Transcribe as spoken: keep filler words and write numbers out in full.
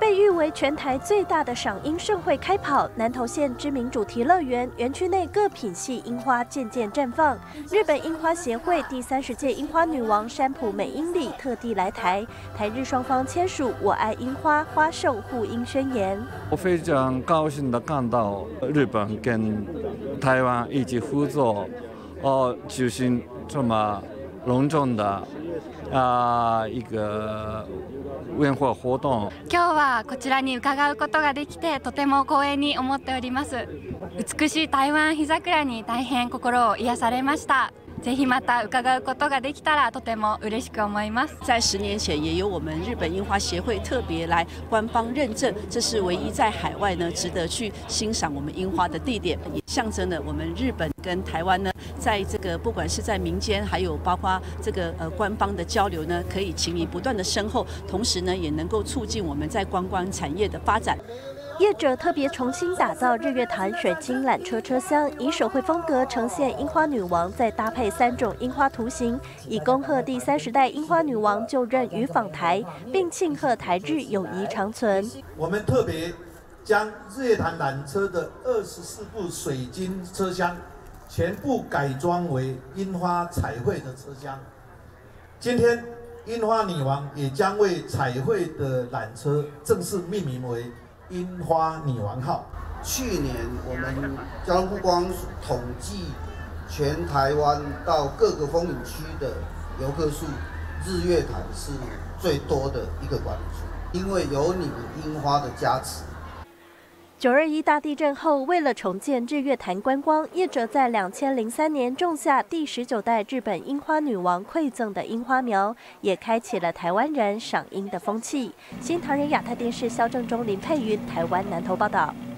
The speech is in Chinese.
被誉为全台最大的赏樱盛会开跑，南投县知名主题乐园园区内各品系樱花渐渐绽放。日本樱花协会第三十届樱花女王山浦美英里特地来台，台日双方签署“我爱樱花，花盛护樱宣言”。 我非常高兴的看到日本跟台湾一起合作，哦，举行这么隆重的啊一个宴会活動。 今日はこちらに伺うことができてとても光栄に思っております。美しい台湾日桜に大変心を癒されました。ぜひまた伺うことができたらとても嬉しく思います。 在十年前，也由我们日本樱花协会特别来官方认证，这是唯一在海外呢值得去欣赏我们樱花的地点，也象征了我们日本跟台湾呢，在这个不管是在民间，还有包括这个呃官方的交流呢，可以情谊不断的深厚，同时呢，也能够促进我们在观光产业的发展。 业者特别重新打造日月潭水晶缆车车厢，以手绘风格呈现樱花女王，再搭配三种樱花图形，以恭贺第三十代樱花女王就任与访台，并庆贺台日友谊长存。 我们特别将日月潭缆车的二十四部水晶车厢全部改装为樱花彩绘的车厢。今天，樱花女王也将为彩绘的缆车正式命名为樱花女王号。 去年我们交通部观光署统计全台湾到各个风景区的游客数，日月潭是最多的一个管理处，因为有你们樱花的加持。 九二一大地震后，为了重建日月潭观光，业者在两千零三年种下第十九代日本樱花女王馈赠的樱花苗，也开启了台湾人赏樱的风气。新唐人亚太电视萧正忠、林佩云，台湾南投报道。